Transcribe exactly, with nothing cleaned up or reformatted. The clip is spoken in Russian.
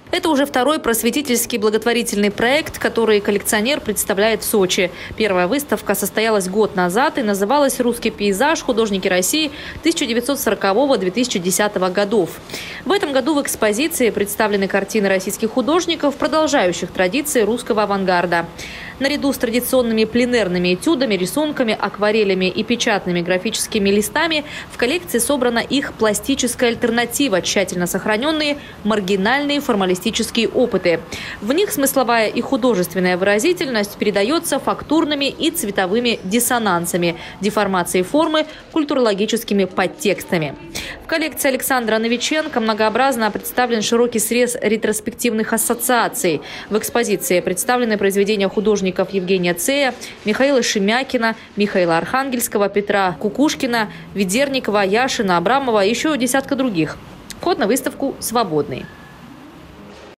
Это уже второй просветительский благотворительный проект, который коллекционер представляет в Сочи. Первая выставка состоялась год назад и называлась «Русский пейзаж. Художники России тысяча девятьсот сорокового — две тысячи десятого годов». В этом году в экспозиции представлены картины российских художников, продолжающих традиции русского авангарда. Наряду с традиционными пленэрными этюдами, рисунками, акварелями и печатными графическими листами в коллекции собрана их пластическая альтернатива, тщательно сохраненные маргинальные формалистические опыты. В них смысловая и художественная выразительность передается фактурными и цветовыми диссонансами, деформацией формы, культурологическими подтекстами. В коллекции Александра Новиченко многообразно представлен широкий срез ретроспективных ассоциаций. В экспозиции представлены произведения художников Евгения Цея, Михаила Шемякина, Михаила Архангельского, Петра Кукушкина, Ведерникова, Яшина, Абрамова и еще десятка других. Вход на выставку свободный.